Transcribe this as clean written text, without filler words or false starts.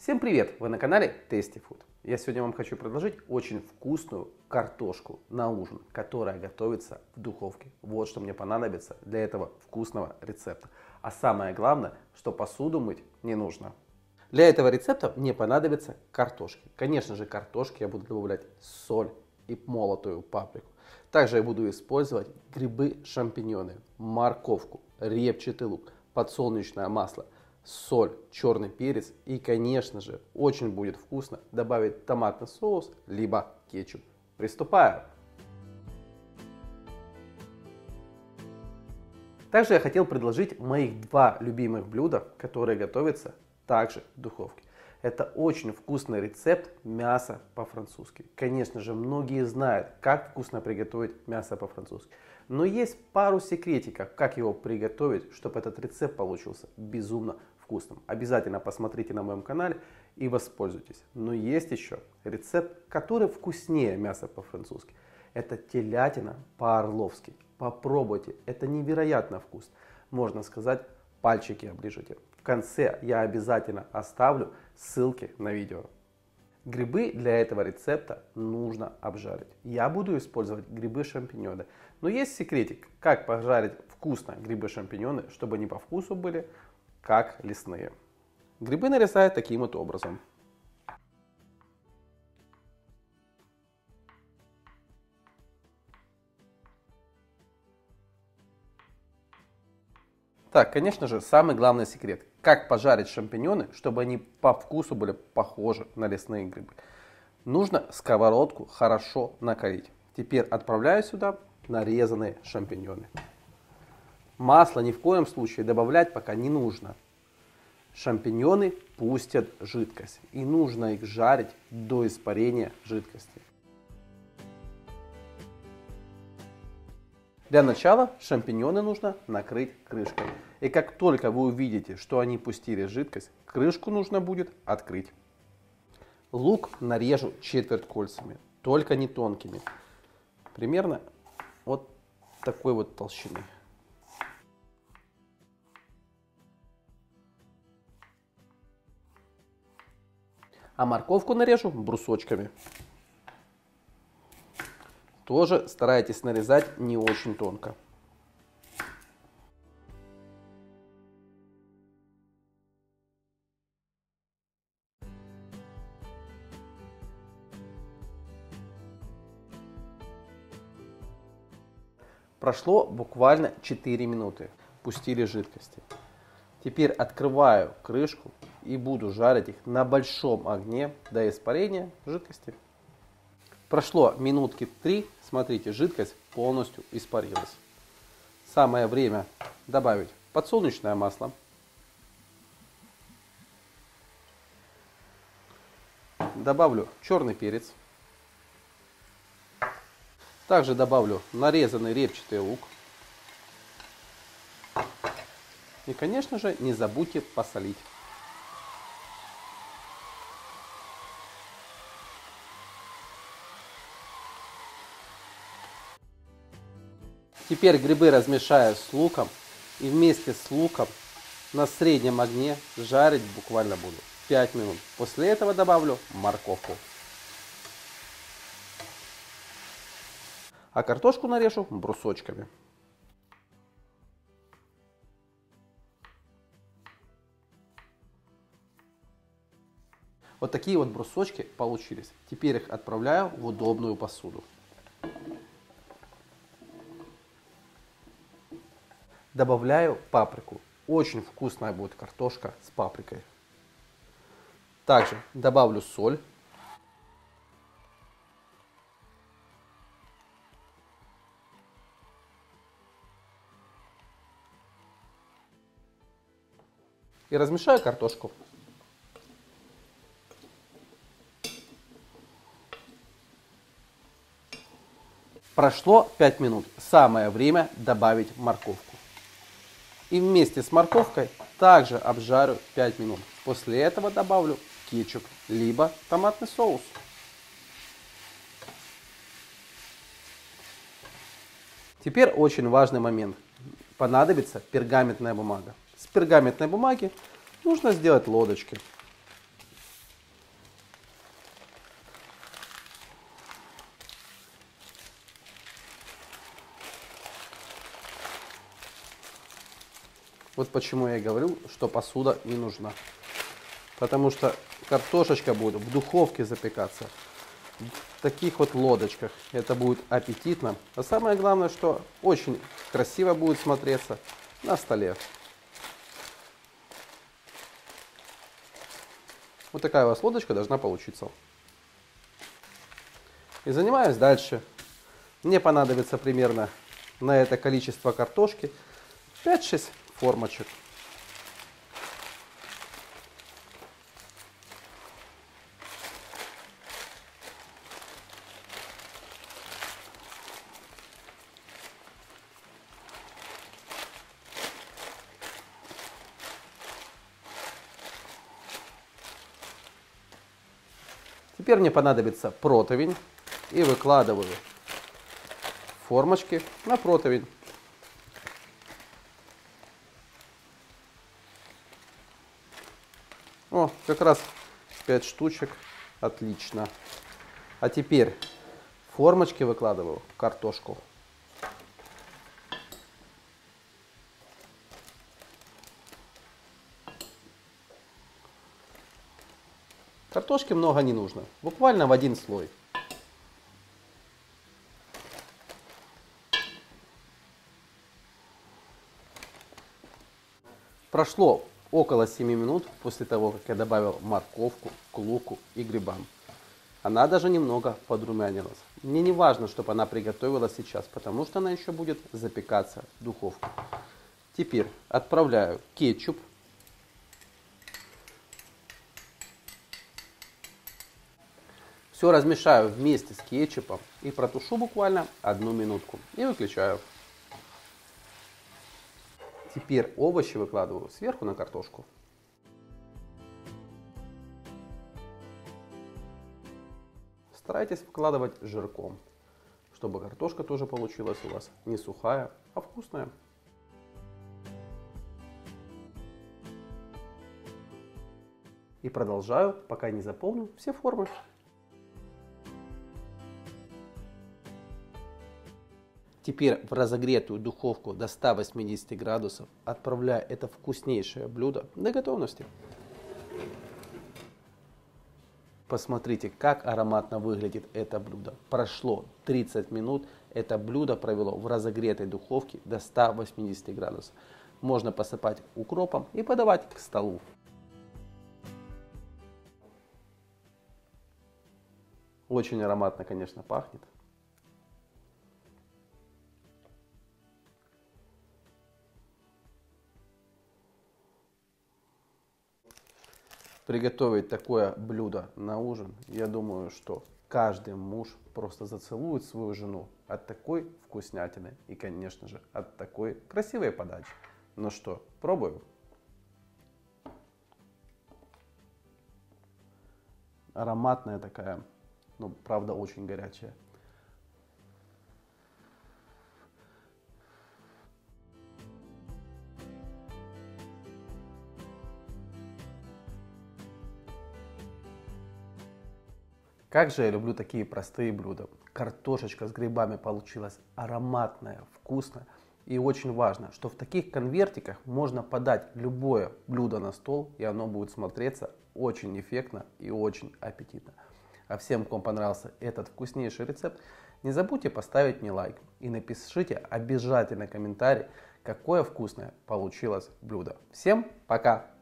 Всем привет! Вы на канале Tasty Food. Я сегодня вам хочу предложить очень вкусную картошку на ужин, которая готовится в духовке. Вот что мне понадобится для этого вкусного рецепта. А самое главное, что посуду мыть не нужно. Для этого рецепта мне понадобится картошки. Конечно же, картошки я буду добавлять соль и молотую паприку. Также я буду использовать грибы-шампиньоны, морковку, репчатый лук, подсолнечное масло, соль, черный перец и, конечно же, очень будет вкусно добавить томатный соус либо кетчуп. Приступаем! Также я хотел предложить моих два любимых блюда, которые готовятся также в духовке. Это очень вкусный рецепт мяса по-французски. Конечно же, многие знают, как вкусно приготовить мясо по-французски. Но есть пару секретиков, как его приготовить, чтобы этот рецепт получился безумно вкусным. Обязательно посмотрите на моем канале и воспользуйтесь. Но есть еще рецепт, который вкуснее мяса по-французски. Это телятина по-орловски. Попробуйте, это невероятно вкусно. Можно сказать, пальчики оближите. В конце я обязательно оставлю ссылки на видео. Грибы для этого рецепта нужно обжарить. Я буду использовать грибы-шампиньоны. Но есть секретик, как пожарить вкусно грибы-шампиньоны, чтобы они по вкусу были как лесные. Грибы нарезают таким вот образом. Так, конечно же, самый главный секрет. Как пожарить шампиньоны, чтобы они по вкусу были похожи на лесные грибы. Нужно сковородку хорошо накалить. Теперь отправляю сюда нарезанные шампиньоны. Масло ни в коем случае добавлять пока не нужно. Шампиньоны пустят жидкость. И нужно их жарить до испарения жидкости. Для начала шампиньоны нужно накрыть крышкой. И как только вы увидите, что они пустили жидкость, крышку нужно будет открыть. Лук нарежу четверть кольцами, только не тонкими. Примерно вот такой вот толщины. А морковку нарежу брусочками. Тоже старайтесь нарезать не очень тонко. Прошло буквально 4 минуты. Пустили жидкости. Теперь открываю крышку и буду жарить их на большом огне до испарения жидкости. Прошло минутки 3. Смотрите, жидкость полностью испарилась. Самое время добавить подсолнечное масло. Добавлю черный перец. Также добавлю нарезанный репчатый лук. И, конечно же, не забудьте посолить. Теперь грибы размешаю с луком и вместе с луком на среднем огне жарить буквально буду 5 минут. После этого добавлю морковку. А картошку нарежу брусочками. Вот такие вот брусочки получились. Теперь их отправляю в удобную посуду. Добавляю паприку. Очень вкусная будет картошка с паприкой. Также добавлю соль. И размешаю картошку. Прошло 5 минут. Самое время добавить морковку. И вместе с морковкой также обжарю 5 минут. После этого добавлю кетчуп, либо томатный соус. Теперь очень важный момент. Понадобится пергаментная бумага. С пергаментной бумаги нужно сделать лодочки. Вот почему я и говорю, что посуда не нужна. Потому что картошечка будет в духовке запекаться. В таких вот лодочках. Это будет аппетитно. А самое главное, что очень красиво будет смотреться на столе. Вот такая у вас лодочка должна получиться. И занимаюсь дальше. Мне понадобится примерно на это количество картошки 5-6 формочек. Теперь мне понадобится противень, и выкладываю формочки на противень. О, как раз 5 штучек, отлично. А теперь формочки выкладываю в картошку. Картошки много не нужно, буквально в один слой. Прошло около 7 минут после того, как я добавил морковку к луку и грибам. Она даже немного подрумянилась. Мне не важно, чтобы она приготовилась сейчас, потому что она еще будет запекаться в духовке. Теперь отправляю кетчуп. Все размешаю вместе с кетчупом и протушу буквально 1 минутку. И выключаю. Теперь овощи выкладываю сверху на картошку. Старайтесь вкладывать жирком, чтобы картошка тоже получилась у вас не сухая, а вкусная. И продолжаю, пока не заполню все формы. Теперь в разогретую духовку до 180 градусов отправляю это вкуснейшее блюдо до готовности. Посмотрите, как ароматно выглядит это блюдо. Прошло 30 минут, это блюдо провело в разогретой духовке до 180 градусов. Можно посыпать укропом и подавать к столу. Очень ароматно, конечно, пахнет. Приготовить такое блюдо на ужин, я думаю, что каждый муж просто зацелует свою жену от такой вкуснятины и, конечно же, от такой красивой подачи. Ну что, пробуем? Ароматная такая, но правда очень горячая. Как же я люблю такие простые блюда. Картошечка с грибами получилась ароматная, вкусная. И очень важно, что в таких конвертиках можно подать любое блюдо на стол, и оно будет смотреться очень эффектно и очень аппетитно. А всем, кому понравился этот вкуснейший рецепт, не забудьте поставить мне лайк и напишите обязательно комментарий, какое вкусное получилось блюдо. Всем пока!